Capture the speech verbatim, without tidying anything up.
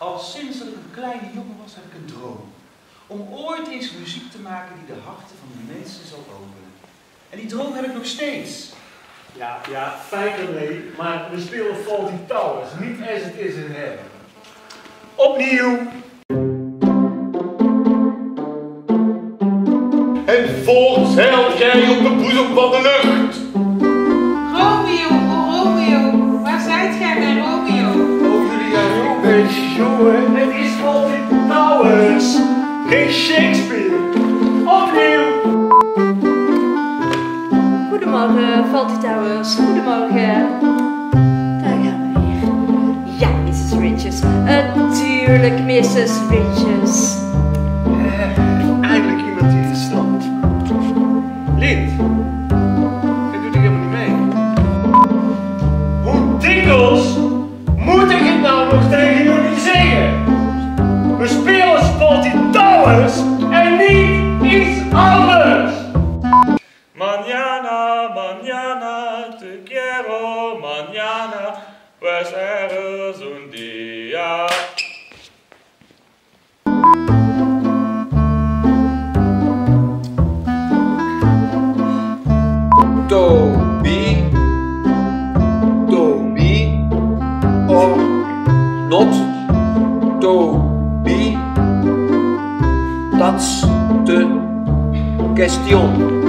Al sinds dat ik een kleine jongen was, heb ik een droom. Om ooit eens muziek te maken die de harten van de mensen zal openen. En die droom heb ik nog steeds. Ja, ja, feitelijk nee, maar we spelen Fawlty Towers, niet as it is in heaven. Opnieuw! En voorts zeilt gij op de boezem van de lucht. Romeo, oh Romeo, waar zijt gij bij Romeo? Oh jullie jongens, jongen, het is Fawlty Towers, geen Shakespeare. Opnieuw! Goedemorgen, Fawlty Towers. Goedemorgen. Daar gaan we weer. Ja, missus Riches. Natuurlijk, missus Riches. Eh, eindelijk iemand die het snapt. Lint, jij doet er helemaal niet mee. Hoe dikwijls moet ik het nou nog tegen jullie zeggen? We spelen Fawlty Towers en niet iets anders! Mañana, mañana, te quiero, mañana, pues eres un día. To be, to be, or not to be, that's the question.